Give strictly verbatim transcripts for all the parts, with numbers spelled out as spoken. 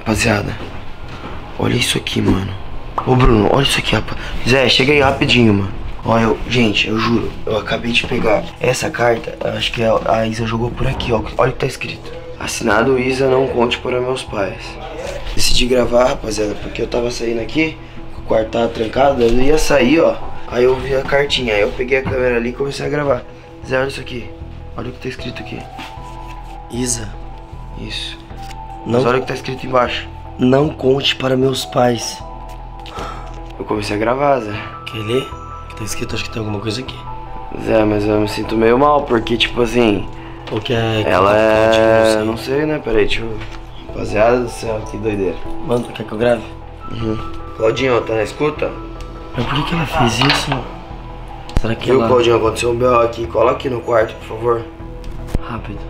Rapaziada, olha isso aqui, mano. Ô Bruno, olha isso aqui, rapaz. Zé, chega aí rapidinho, mano. Olha, eu, gente, eu juro, eu acabei de pegar essa carta. Acho que a Isa jogou por aqui, ó. Olha o que tá escrito: assinado Isa, não conte para meus pais. Decidi gravar, rapaziada, porque eu tava saindo aqui, o quarto tava trancado, eu ia sair, ó. Aí eu vi a cartinha, aí eu peguei a câmera ali e comecei a gravar. Zé, olha isso aqui. Olha o que tá escrito aqui. Isa. Isso. Não, mas olha o que tá escrito embaixo: não conte para meus pais. Eu comecei a gravar, Zé. Quer ler? Que tá escrito, acho que tem alguma coisa aqui. Zé, mas eu me sinto meio mal, porque tipo assim... Ou que é... ela que é... não, não sei, né? Peraí, deixa eu... Rapaziada do céu, que doideira. Mano, quer que eu grave? Uhum. Claudinho, tá na escuta? Mas por que que ela fez isso? Será que Viu, ela... Claudinho, aconteceu um B O aqui. Cola aqui no quarto, por favor. Rápido.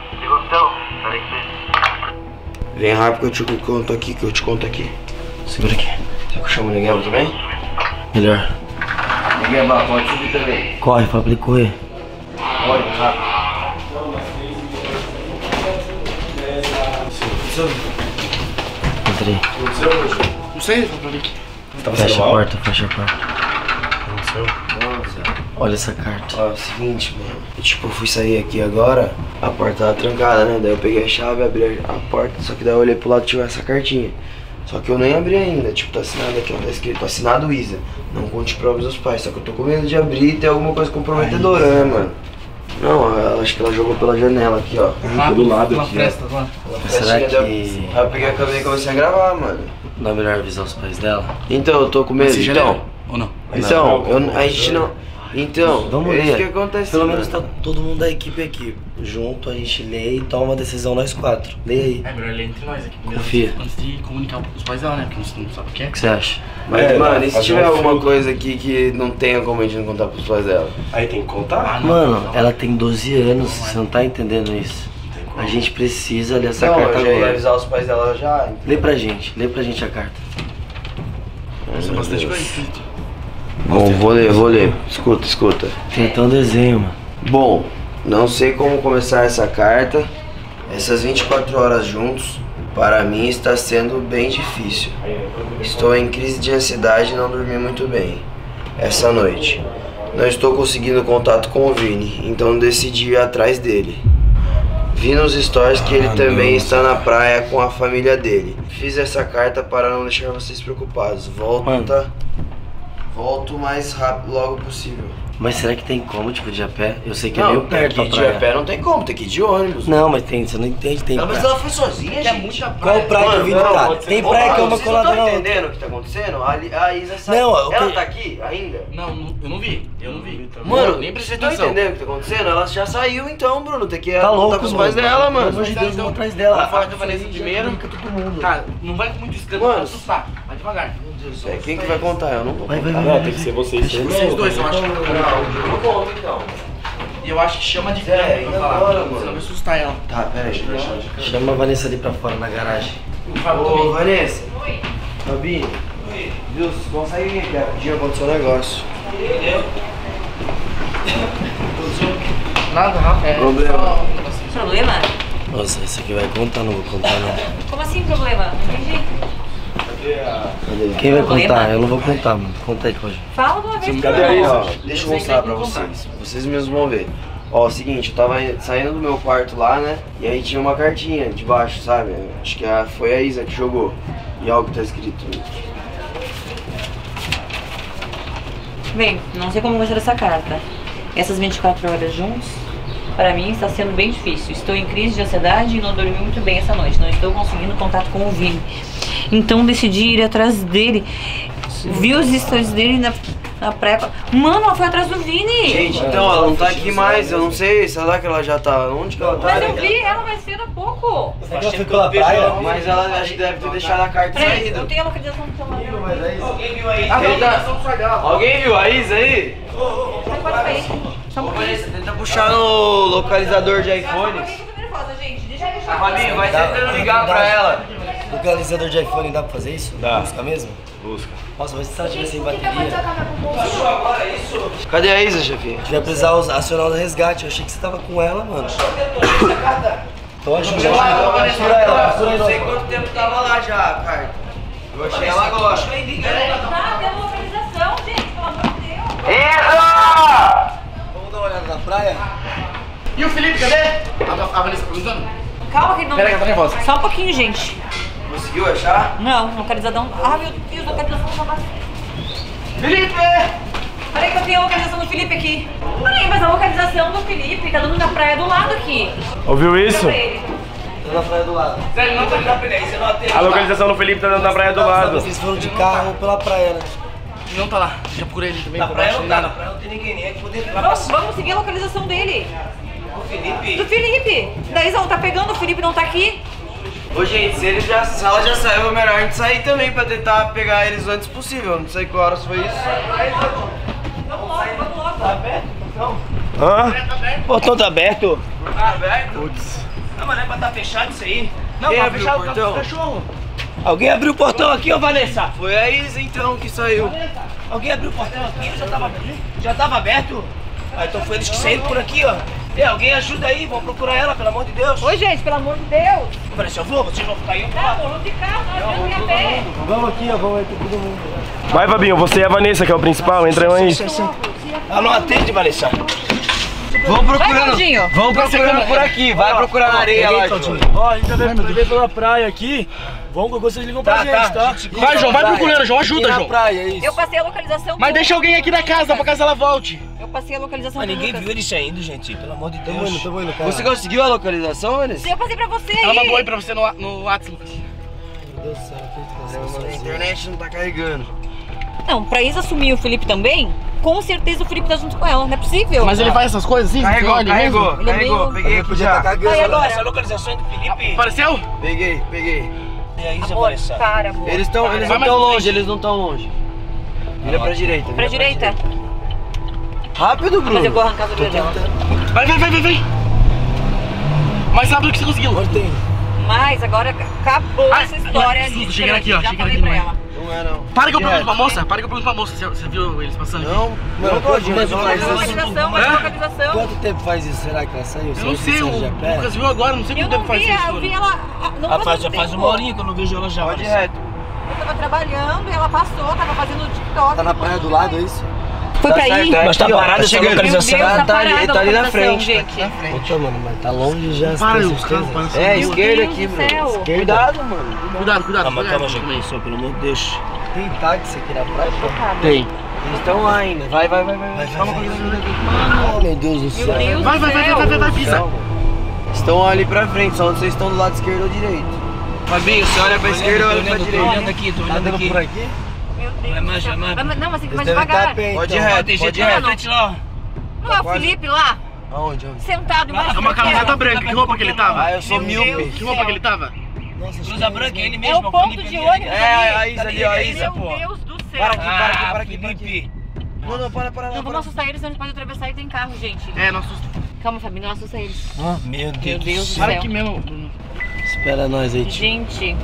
Vem rápido que eu te conto aqui, que eu te conto aqui. Segura aqui. Você que eu chamo o Negueba também? Melhor. Negueba, pode subir também. Corre, fala pra ele correr. Corre, rápido. Entra aí. Não sei, foi pra mim. Fecha a porta, fecha a porta. Nossa. Olha essa carta. Ó, é o seguinte, mano. Eu, tipo, eu fui sair aqui agora, a porta tava trancada, né? Daí eu peguei a chave, abri a porta, só que daí eu olhei pro lado e tinha essa cartinha. Só que eu nem abri ainda, tipo, tá assinado aqui, ó, tá escrito: assinado Isa, não conte provas dos pais. Só que eu tô com medo de abrir e ter alguma coisa comprometedora, né, mano? Não, ela, acho que ela jogou pela janela aqui, ó. Ah, do lado aqui, fresta, lá. Será que... Aí eu peguei a câmera e comecei a gravar, mano. Não é melhor avisar os pais dela? Então, eu tô com medo, Você então. ou não? Então, eu, a gente não... Então, Vamos é ler. isso que acontece. Pelo mano. menos tá todo mundo da equipe aqui. Junto, a gente lê e toma uma decisão nós quatro. Lê aí. É melhor ler entre nós aqui mesmo. Confia. Antes de comunicar pros pais dela, né? Porque você não sabe o que é. O que você acha? Mas, É, mano, e se fazer tiver um alguma filtro. coisa aqui que não tenha como a gente não contar pros pais dela? Aí tem que contar? Ah, não, Mano, não. ela tem doze anos, você não tá entendendo isso. A gente precisa ler essa Não, carta eu já ia agora. avisar os pais dela já. Lê pra gente, lê pra gente a carta. Isso é bastante coisa escrito. Bom, vou ler, vou ler. Escuta, escuta. Tem até um desenho, mano. Bom, não sei como começar essa carta. Essas vinte e quatro horas juntos, para mim está sendo bem difícil. Estou em crise de ansiedade e não dormi muito bem essa noite. Não estou conseguindo contato com o Vini, então decidi ir atrás dele. Vi nos stories que ele também está na praia com a família dele. Fiz essa carta para não deixar vocês preocupados. Volta, volto o mais rápido, logo possível. Mas será que tem como, tipo, de ir a pé? Eu sei que é Não, meio tem perto que a ir de praia. a pé, não tem como, tem que ir de ônibus. Não, mas tem, você não entende, tem Não, mas praia. ela foi sozinha, É gente. muita praia. Qual praia que Mano, o Vini não, tá? pode ser- Tem Ô, praia que é Paulo, uma vocês colada não na estão outra. entendendo o que tá acontecendo? A, a Isa sai. Não, o ela que- tá aqui ainda? Não, não, eu não vi. Eu não vi. Mano, nem prestei vocês estão atenção. entendendo o que tá acontecendo? Ela já saiu então, Bruno. Tem que ir Tá louco, contar com os mano. pais dela, Pelo amor mano. de Deus, vamos atrás dela. Vamos falar A com a Vanessa família primeiro. comunica todo mundo. Cara, não vai com muito escândalo Mano. pra assustar. Vai devagar. Meu Deus do céu. É, quem que vai contar? Eu não vou Vai, contar. vai, vai. Não, tem que ser vocês. Vocês dois, eu acho. Não, eu conto então. E eu acho que chama de É, câmera e pra falar. agora, mano? Senão vai assustar ela. Tá, pera aí. Chama a Vanessa ali pra fora, na garagem. Ô, Vanessa. Oi. Fabi. Oi. Viu, vocês conseguem vir aqui rapidinho, aconteceu um negócio. Nada, Rafa. É Problema. só- Problema? Nossa, esse aqui vai contar, não vou contar não. Como assim problema? Não entendi. Cadê? Quem vai Problema? contar? Eu não vou contar, mano. Conta aí, Cláudio. Fala de uma vez. Cadê por aí, favor. ó? Deixa eu mostrar pra vocês. Vocês mesmos vão ver. Ó, é o seguinte, eu tava saindo do meu quarto lá, né? E aí tinha uma cartinha debaixo, sabe? Acho que a, foi a Isa que jogou. E olha o que tá escrito. Bem, não sei como vai ser essa carta. Essas vinte e quatro horas juntos, para mim está sendo bem difícil. Estou em crise de ansiedade e não dormi muito bem essa noite. Não estou conseguindo contato com o Vini. Então decidi ir atrás dele. Vi os stories dele na, na praia. Mano, ela foi atrás do Vini. Gente, então ela não tá aqui mais, eu não sei, será que ela já tá? Onde que ela tá? Mas eu vi ela mais cedo há pouco. Será que ela foi pela praia? Mas ela acho que deve ter deixado a carta Peraí, saída. eu tenho a localização do celular. Alguém viu aí? Alguém viu a Isa aí? Você pode sair. Só um pouquinho. Vanessa, tenta puxar no localizador de iPhones. Eu tô nervosa, gente. Deixa eu puxar. Fabinho, vai Dá- tentando ligar pra ela. Localizador de iPhone dá pra fazer isso? Dá. Busca mesmo? Busca. Nossa, mas se ela tiver sem bateria, Cadê a Isa, chefinha? a gente vai precisar usar- acionar o resgate. Eu achei que você tava com ela, mano. Então ajuda. Costura ela, costura aí, não sei quanto tempo tava lá já a carta. Eu achei ela agora. Tá, tem uma localização, gente, pelo amor de Deus. Isso! Vamos dar uma olhada na praia? E o Felipe, cadê? A, a Vanessa perguntando? Calma que ele não... Pera aí, que eu tô nervosa. Só um pouquinho, gente. Conseguiu achar? Não, localizadão... Ah, meu Deus, localização não vai... Felipe! Peraí que eu tenho a localização do Felipe aqui. Peraí, mas a localização do Felipe tá dando na praia do lado aqui. Ouviu isso? Tô na praia do lado. Sério, não tá aqui na pele, você não atende. A localização do Felipe tá dando na praia do lado. Vocês foram de carro ou pela praia, né? Não tá lá, já procurei ele também. Na por praia baixo, não tá, na nada. praia não tem ninguém, nem aqui por dentro. Vamos, vamos seguir a localização dele. O Felipe. Do Felipe. Daí não tá pegando, o Felipe não tá aqui. Ô gente, se, ele já, se ela já saiu, é melhor a gente sair também pra tentar pegar eles o antes possível. Não sei que horas foi isso. Vamos logo, vamos logo. Hã? O portão tá aberto. Tá aberto? Putz. Não, mas não é pra tá fechado isso aí. Não, Quem tá abriu fechado o o portão? cachorro. Alguém abriu o portão aqui, ô Vanessa? Foi a Isa então que saiu. Alguém abriu o portão aqui? Já tava, já tava aberto? Ah, então foi eles que saíram por aqui, ó. E alguém ajuda aí, vamos procurar ela, pelo amor de Deus. Oi, gente, pelo amor de Deus. Vanessa, eu vou, vocês vão ficar aí. Não, vamos de carro, nós vamos ir a pé. Vamos aqui, ó, vamos aqui todo mundo. Vai, Fabinho, você e a Vanessa, que é o principal, entra aí. Ela não atende, Vanessa. Vamos Vai, procurando. Claudinho. Vamos procurando por aqui. Vai procurar na areia lá, João. Ó, a gente já veio, veio pela praia aqui. Vamos, qualquer coisa vocês ligam pra Tá, gente, tá. tá? Vai, João, vai procurando, João, ajuda, E na João. praia, é isso. Eu passei a localização. Mas do- deixa alguém aqui na casa, pra caso ela volte. Eu passei a localização. Mas do ninguém Lucas. viu eles saindo, gente. Pelo amor de Tamo indo, Deus. tamo indo, cara. Você conseguiu a localização, Vanessa? Eu passei pra você Ela aí. mandou aí pra você no, no WhatsApp, Lucas. Meu Deus do céu, o que que tá A internet não tá carregando. Não, pra Isa assumir o Felipe também, com certeza o Felipe tá junto com ela, não é possível. Mas ele faz essas coisas assim? Carregou, Olha, carregou, Ele é carregou. meio- Peguei aqui Podia tá já. cagando. Aí, agora? Essa localização é do Felipe. Apareceu? Peguei, peguei. E aí, Isa, Amor, Vanessa? cara, amor. Eles estão eles Vai não tão mais longe, eles não tão longe. Vira pra direita. Pra vira direita. Rápido, Mas eu Bruno. vou arrancar o dedo dela. Vai, vai, vai, vai, vai. Mais rápido que você conseguiu. Mas agora acabou Ai, essa história ai, ali. chegando aqui, ó, Já chegando falei aqui pra no ela. Não é não. Para que eu Direto. pergunto pra moça, para que eu pergunto pra moça. Você, você viu eles passando aqui? Não, não pode, mas Mas faz isso. localização, mas É? localização. Quanto tempo faz isso? Será que ela saiu? Eu não sei, o Lucas viu agora, não sei Eu quanto tempo não faz vi, isso. eu vi ela. ah, Não Rapaz, faz já muito faz tempo. uma horinha que eu não vejo ela já. Pode ir Vanessa. reto. Eu tava trabalhando, ela passou, tava fazendo TikTok. Tá na praia do lado, é isso? Foi Tá pra certo, ir? é Mas tá aqui, ó, parada essa chegando. localização. Meu Deus, Tá, tá ali, parada tá ali a na localização, frente. gente. Puta, mano, mas tá longe já. Para, tem os certeza? caras param. É, Meu esquerda Deus aqui, do Bruno. céu. Cuidado, mano. Cuidado, cuidado. Calma, cuidado calma, também. gente. Só pelo amor de Deus. Tem táxi aqui na praia? Tem. Eles estão lá ainda. Vai, vai, vai, vai. Calma, Oh, meu Deus do céu. Meu Deus Vai, do vai, vai, céu. vai, vai, vai, pisa. Estão ali pra frente, só onde vocês estão do lado esquerdo ou direito. Fabinho, você olha pra esquerda ou olha pra Tô direita? olhando aqui, tô Tá olhando andando aqui. por aqui? Meu Deus Vai mais, do céu. vai mais. Vai mais- Não, mas tem que ir Eles mais devem estar devagar. a pé, Pode ir então. reto, Tem gente pode ir lá na reto. frente lá. Não é o quase. Felipe lá, Aonde, aonde? sentado embaixo É uma daquela. camiseta branca, que roupa que ele tava? Ah, eu sou Meu míope. Deus. Que roupa que ele tava? Nossa, Blusa branca, é ele É mesmo. o ponto Felipe de ali. ônibus É, a ali. Isa ali, ó, a Isa, Meu pô. Deus do céu. Para aqui, para aqui, Ah, para aqui, para aqui. Felipe. Não, não, para, para lá. Não, para. vamos assustar eles, senão eles podem atravessar e tem carro, gente. É, não assusta. Calma, Fabinho, não assusta eles. Meu Meu Deus Deus do Para céu. aqui mesmo, Bruno. Espera nós aí, tio. Gente,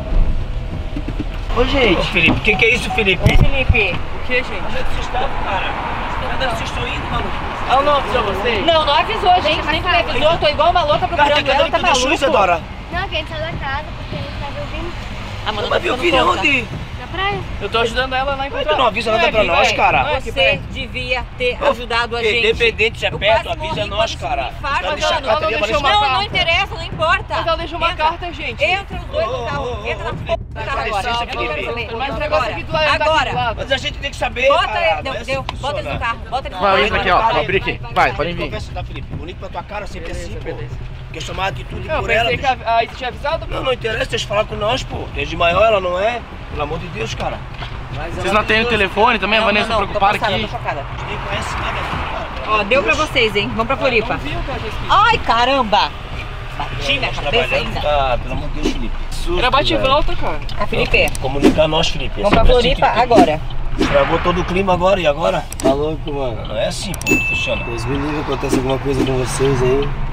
Ô, Ô, gente. Felipe, o que que é isso, Felipe? ô Felipe, o que, gente? Onde é que vocês estão, cara? Onde é que vocês estão indo, maluco? Ah, não avisou vocês? Não, não avisou, gente, nem me avisou, eu tô igual uma louca Cara, procurando ela, tá tu deixou isso, maluco? Dora? Não, que a gente saiu da casa porque a gente tava ouvindo Ah, mano, Mas meu filho é onde? na praia. Eu tô ajudando ela lá em Tu não avisa nada pra nós, cara. Você devia ter ajudado a gente. Independente se é Eu perto, quase avisa morri nós, quando cara. tive um infarto, Vai deixar a mano. carta ali, Não, vai não, deixar a não, carta. não interessa, não importa. Mas ela deixou uma Entra. carta, gente. Entra os dois no carro, Ô, ô, entra ô, na ô, porra do carro Felipe, agora. licença, Eu não quero Felipe. saber. Mas o negócio aqui do lado, tá aqui do Agora. lado. Mas a gente tem que saber, Bota cara. ele, não deu, é deu, assim que bota ele no funciona. carro, bota ele no Vai, carro. entra aqui, ó. Vou abrir aqui. Vai, pode vir. Conversa da Felipe. Bonito pra tua cara, sempre assim, pô. Quer chamar de tudo e Eu por ela. pensei que bicho. a a Isa tinha avisado. Não, não interessa, deixa eu falar com nós, pô. Desde maior ela não é. Pelo amor de Deus, cara. Vocês não atendem o telefone também? A Não, Vanessa não, não, preocupada tô passada, aqui. tô chocada. A gente nem conhece nada, cara. Ó, deu pra vocês, hein? Vamos pra Floripa. Ai, caramba! Bati minha cabeça Trabalhando, ainda. tá? Pelo amor de Deus, Felipe. Era bate e volta, cara. Ah, Felipe, Comunicar nós, Felipe. É vamos pra sempre assim, Floripa Felipe. agora. Estragou todo o clima agora, e agora? Tá louco, mano. Não é assim, pô, que funciona. Deus me livre, acontece alguma coisa com vocês aí.